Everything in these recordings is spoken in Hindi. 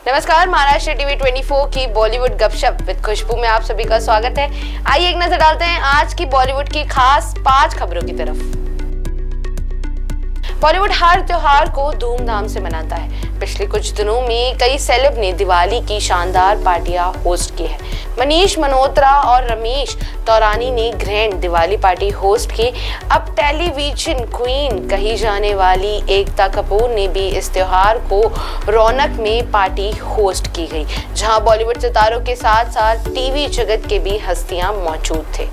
नमस्कार, महाराष्ट्र टीवी 24 की बॉलीवुड गपशप विद खुशबू में आप सभी का स्वागत है। आइए एक नजर डालते हैं आज की बॉलीवुड की खास 5 खबरों की तरफ। बॉलीवुड हर त्योहार को धूमधाम से मनाता है। पिछले कुछ दिनों में कई सेलेब ने दिवाली की शानदार पार्टियां होस्ट की है। मनीष मल्होत्रा और रमेश तौरानी ने ग्रैंड दिवाली पार्टी होस्ट की। अब टेलीविजन क्वीन कही जाने वाली एकता कपूर ने भी इस त्योहार को रौनक में पार्टी होस्ट की गई, जहां बॉलीवुड सितारों के साथ साथ टीवी जगत के भी हस्तियां मौजूद थे।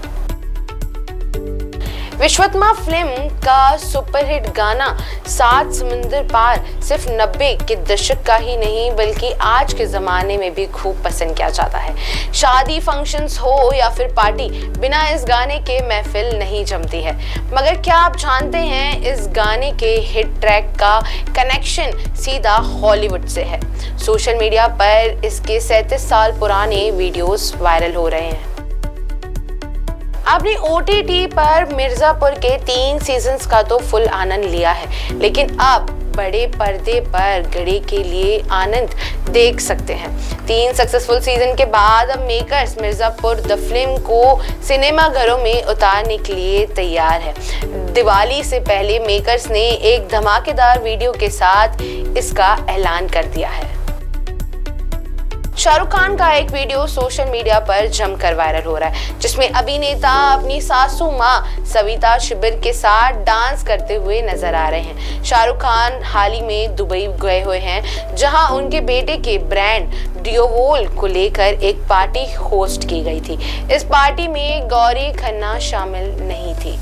विश्वत्मा फिल्म का सुपरहिट गाना सात समुंदर पार सिर्फ 90 के दशक का ही नहीं बल्कि आज के जमाने में भी खूब पसंद किया जाता है। शादी फंक्शंस हो या फिर पार्टी, बिना इस गाने के महफिल नहीं जमती है। मगर क्या आप जानते हैं इस गाने के हिट ट्रैक का कनेक्शन सीधा हॉलीवुड से है। सोशल मीडिया पर इसके 37 साल पुराने वीडियोस वायरल हो रहे हैं। आपने OTT पर मिर्जापुर के 3 सीजन्स का तो फुल आनंद लिया है, लेकिन अब बड़े पर्दे पर गड़े के लिए आनंद देख सकते हैं। 3 सक्सेसफुल सीजन के बाद अब मेकर्स मिर्जापुर द फिल्म को सिनेमा घरों में उतारने के लिए तैयार है। दिवाली से पहले मेकर्स ने एक धमाकेदार वीडियो के साथ इसका ऐलान कर दिया है। शाहरुख खान का एक वीडियो सोशल मीडिया पर जमकर वायरल हो रहा है, जिसमें अभिनेता अपनी सासू मां सविता शिबिर के साथ डांस करते हुए नजर आ रहे हैं। शाहरुख खान हाल ही में दुबई गए हुए हैं, जहां उनके बेटे के ब्रांड डियोवोल को लेकर एक पार्टी होस्ट की गई थी। इस पार्टी में गौरी खन्ना शामिल नहीं थी।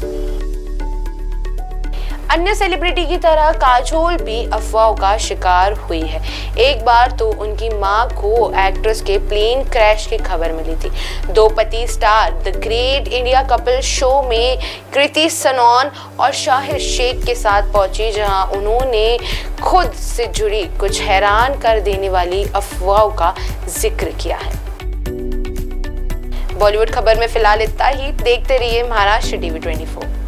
अन्य सेलिब्रिटी की तरह काजोल भी अफवाहों का शिकार हुई है। एक बार तो उनकी मां को एक्ट्रेस के प्लेन क्रैश की खबर मिली थी। 2 पति star the great India couple show में कृति सनोन और शाहिर शेख के साथ पहुंची, जहां उन्होंने खुद से जुड़ी कुछ हैरान कर देने वाली अफवाहों का जिक्र किया है। बॉलीवुड खबर में फिलहाल इतना ही। देखते रहिए महाराष्ट्र टीवी 24।